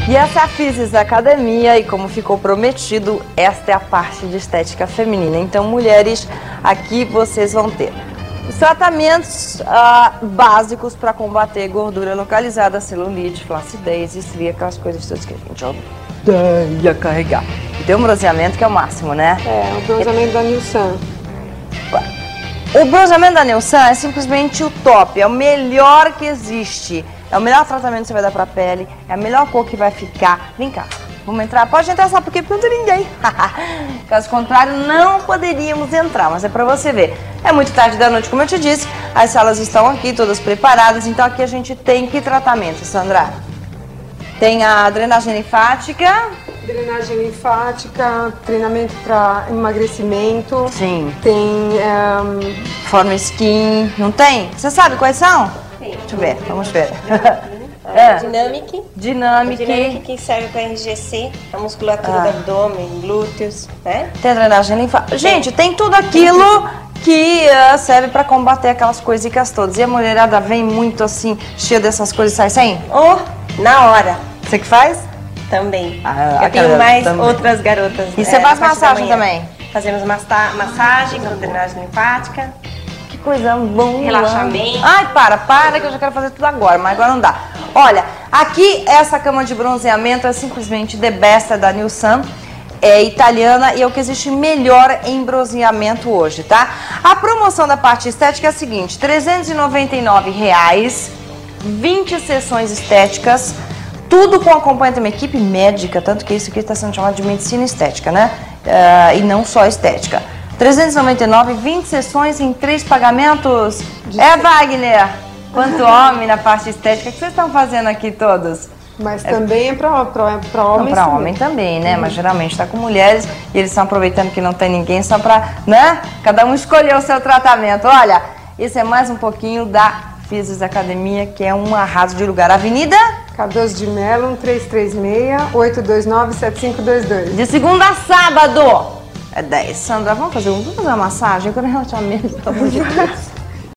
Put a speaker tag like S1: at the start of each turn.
S1: E essa é a Physis Academia e como ficou prometido, esta é a parte de estética feminina. Então, mulheres, aqui vocês vão ter os tratamentos básicos para combater gordura localizada, celulite, flacidez, estria, aquelas coisas todas que a gente odeia carregar. E tem um bronzeamento que é o máximo, né?
S2: É, o bronzeamento da Nilsan.
S1: O bronzeamento da Nilsan é simplesmente o top, é o melhor que existe. É o melhor tratamento que você vai dar pra pele, é a melhor cor que vai ficar. Vem cá, vamos entrar? Pode entrar, sabe por quê? Porque não tem ninguém. Caso contrário, não poderíamos entrar, mas é pra você ver. É muito tarde da noite, como eu te disse, as salas estão aqui, todas preparadas, então aqui a gente tem que tratamento, Sandra? Tem a drenagem linfática.
S2: Drenagem linfática, treinamento para emagrecimento.
S1: Sim.
S2: Tem...
S1: Forma skin, não tem? Você sabe quais são?
S3: Sim.
S1: Deixa eu ver, vamos ver.
S3: Dinâmica.
S1: Dinâmica.
S3: Dinâmica que serve para enrijecer a musculatura do abdômen, glúteos, né?
S1: Tem a drenagem linfática. Gente, tem tudo aquilo que serve para combater aquelas coisitas todas. E a mulherada vem muito assim, cheia dessas coisas, sai sem?
S3: Ou na hora.
S1: Você que faz?
S3: Também.
S1: Ah,
S3: eu tenho mais
S1: também.
S3: outras garotas.
S1: E você faz
S3: na parte da
S1: massagem
S3: manhã.
S1: também?
S3: Fazemos massagem com drenagem linfática.
S1: Que coisa boa.
S3: Relaxamento.
S1: Ai, para que eu já quero fazer tudo agora, mas agora não dá. Olha, aqui essa cama de bronzeamento é simplesmente the best da Nilsan. É italiana e é o que existe melhor em bronzeamento hoje, tá? A promoção da parte estética é a seguinte, R$ 399, 20 sessões estéticas, tudo com acompanhamento de uma equipe médica, tanto que isso aqui está sendo chamado de medicina estética, né? E não só estética. 399, 20 sessões em 3 pagamentos. Wagner, quanto homem na parte estética, o que vocês estão fazendo aqui todos?
S2: Mas também é para homens.
S1: Para homem também, né? Mas geralmente está com mulheres e eles estão aproveitando que não tem ninguém só para, né? Cada um escolher o seu tratamento. Olha, isso é mais um pouquinho da Physis Academia, que é um arraso de lugar. Avenida
S2: Cardoso de Mello, 1336-829-7522.
S1: de segunda a sábado. É 10. Sandra, vamos fazer uma massagem? Eu quero um relaxamento, pelo amor de Deus.